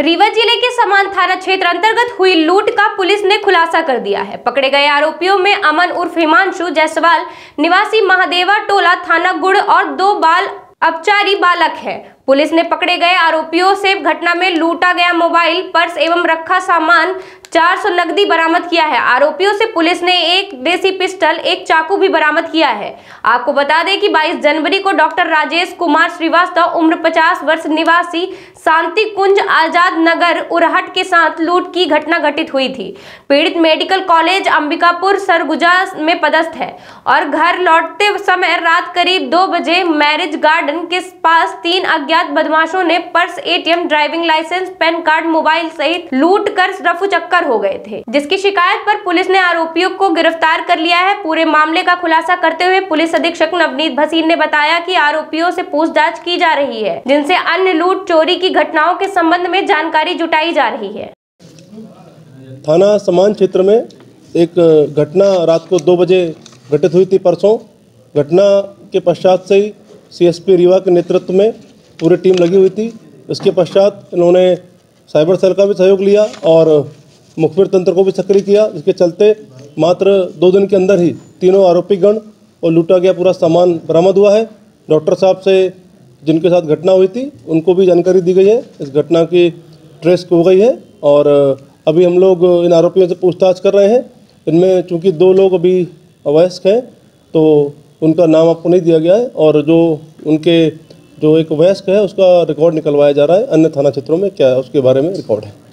रीवा जिले के समान थाना क्षेत्र अंतर्गत हुई लूट का पुलिस ने खुलासा कर दिया है। पकड़े गए आरोपियों में अमन उर्फ हिमांशु जायसवाल निवासी महादेवा टोला थाना गुड़ और 2 बाल अपचारी बालक है। पुलिस ने पकड़े गए आरोपियों से घटना में लूटा गया मोबाइल, पर्स एवं रखा सामान 400 नकदी बरामद किया है। आरोपियों से पुलिस ने एक देसी पिस्टल, एक चाकू भी बरामद किया है। आपको बता दें कि 22 जनवरी को डॉक्टर राजेश कुमार श्रीवास्तव उम्र 50 वर्ष निवासी शांति कुंज आजाद नगर उरहट के साथ लूट की घटना घटित हुई थी। पीड़ित मेडिकल कॉलेज अंबिकापुर सरगुजा में पदस्थ है और घर लौटते समय रात करीब 2 बजे मैरिज गार्डन के पास 3 अज्ञात बदमाशों ने purse, ATM, driving licence, PAN card, mobile सहित लूट कर रफू चक्कर हो गए थे, जिसकी शिकायत पर पुलिस ने आरोपियों को गिरफ्तार कर लिया है। पूरे मामले का खुलासा करते हुए पुलिस अधीक्षक नवनीत भसीन ने बताया कि आरोपियों से पूछताछ की जा रही है, जिनसे अन्य लूट चोरी की घटनाओं के संबंध में जानकारी जुटाई जा रही है। थाना समान क्षेत्र में एक घटना रात को 2 बजे घटित हुई थी परसों। घटना के पश्चात से ही सीएसपी रीवा के नेतृत्व में पूरी टीम लगी हुई थी। इसके पश्चात इन्होंने साइबर सेल का भी सहयोग लिया और मुखबिर तंत्र को भी सक्रिय किया, जिसके चलते मात्र 2 दिन के अंदर ही तीनों आरोपीगण और लूटा गया पूरा सामान बरामद हुआ है। डॉक्टर साहब से जिनके साथ घटना हुई थी उनको भी जानकारी दी गई है। इस घटना की ट्रेस हो गई है और अभी हम लोग इन आरोपियों से पूछताछ कर रहे हैं। इनमें चूँकि 2 लोग अभी अवयस्क हैं तो उनका नाम आपको नहीं दिया गया है और जो एक वयस्क है उसका रिकॉर्ड निकलवाया जा रहा है। अन्य थाना क्षेत्रों में क्या है उसके बारे में रिकॉर्ड है।